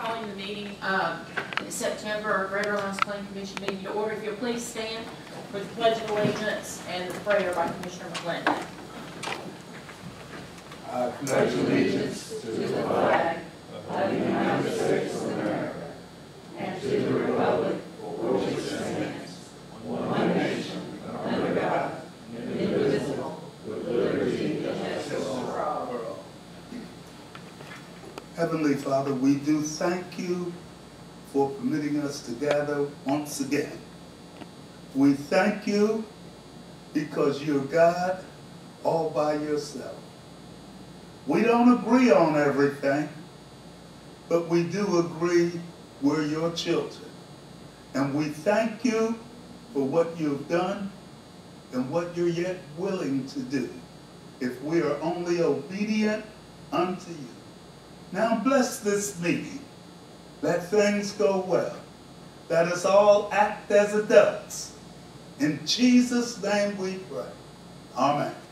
calling the meeting in September, our Greater Lowndes Planning Commission meeting to order. If you'll please stand for the Pledge of Allegiance and the prayer by Commissioner McClendon. I pledge allegiance to the flag of the United States of America and to the republic for which it stands, one nation, under God, indivisible, with liberty and justice for all. Heavenly Father, we do thank you for permitting us to gather once again. We thank you because you're God all by yourself. We don't agree on everything, but we do agree we're your children. And we thank you for what you've done and what you're yet willing to do if we are only obedient unto you. Now bless this meeting. Let things go well. Let us all act as adults. In Jesus' name we pray. Amen.